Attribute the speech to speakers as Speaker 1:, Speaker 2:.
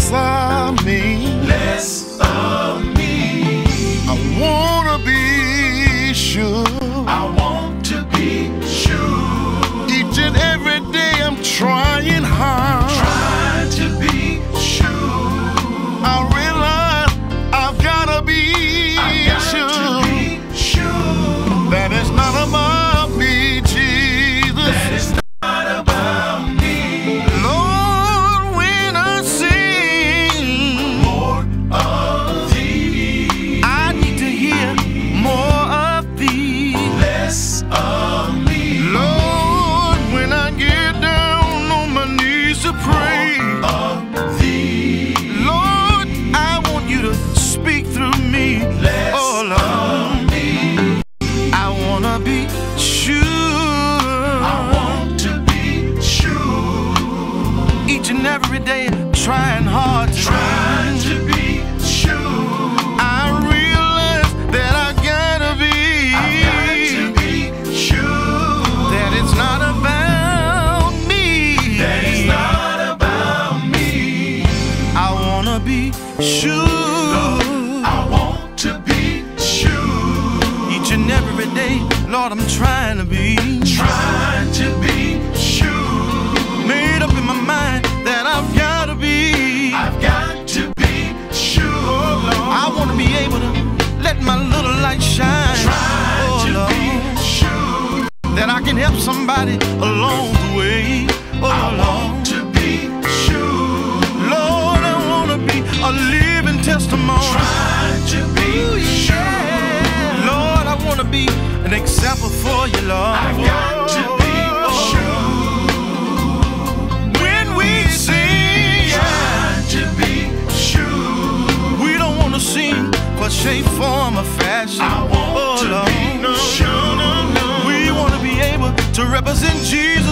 Speaker 1: less of me.
Speaker 2: Less of me.
Speaker 1: I wanna be sure.
Speaker 2: I want to be sure.
Speaker 1: Each and every day I'm trying hard.
Speaker 2: Trying to be sure.
Speaker 1: I realize I've gotta be sure.
Speaker 2: To be sure.
Speaker 1: That it's not about me, Jesus.
Speaker 2: That it's not about me.
Speaker 1: Lord, when I sing
Speaker 2: More of thee.
Speaker 1: I need to hear more of thee.
Speaker 2: Less of me.
Speaker 1: Lord, when I get down on my knees to pray,
Speaker 2: Of thee.
Speaker 1: Lord, I want you to speak through me.
Speaker 2: Less
Speaker 1: Oh Lord,
Speaker 2: of me.
Speaker 1: I wanna be sure.
Speaker 2: I want to be sure.
Speaker 1: Each and every day trying hard to
Speaker 2: Trying to be sure.
Speaker 1: I realize that I gotta be,
Speaker 2: I've got to be sure.
Speaker 1: that it's not about me.
Speaker 2: That it's not about me.
Speaker 1: I wanna be sure.
Speaker 2: I want to be sure.
Speaker 1: Each and every day, Lord, I'm trying to be.
Speaker 2: Trying to be sure.
Speaker 1: Made up in my mind that I've gotta be.
Speaker 2: I've got to be sure.
Speaker 1: I wanna be able to let my little light shine.
Speaker 2: Trying to
Speaker 1: Lord,
Speaker 2: be sure.
Speaker 1: that I can help somebody along the way. Oh
Speaker 2: I
Speaker 1: Lord,
Speaker 2: want to be sure.
Speaker 1: Lord, I wanna be a living testimony.
Speaker 2: Trying to be sure.
Speaker 1: Lord, I wanna be an example for you, Lord.
Speaker 2: I've got to be sure.
Speaker 1: When we sing,
Speaker 2: Trying to be sure.
Speaker 1: we don't wanna sing for shape, form, or fashion.
Speaker 2: I want to be sure.
Speaker 1: We wanna be able to represent Jesus.